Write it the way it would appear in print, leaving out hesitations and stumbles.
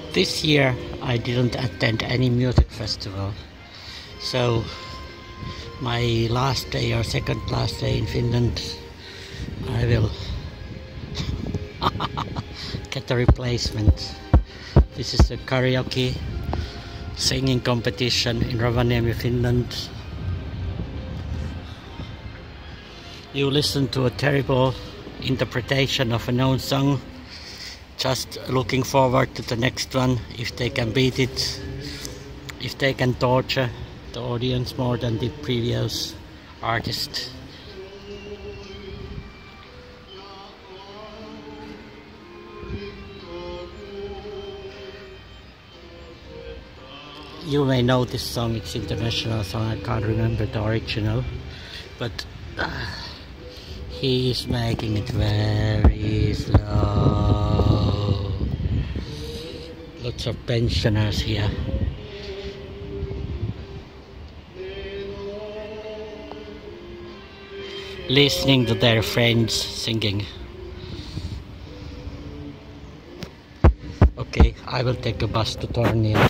This year I didn't attend any music festival, so my last day or second last day in Finland, I will get a replacement. This is the karaoke singing competition in Rovaniemi, Finland. You listen to a terrible interpretation of a known song, just looking forward to the next one, if they can beat it, if they can torture the audience more than the previous artist. You may know this song, it's an international song, I can't remember the original, but he is making it very slow. Lots of pensioners here. Listening to their friends singing. Okay, I will take a bus to Tornio.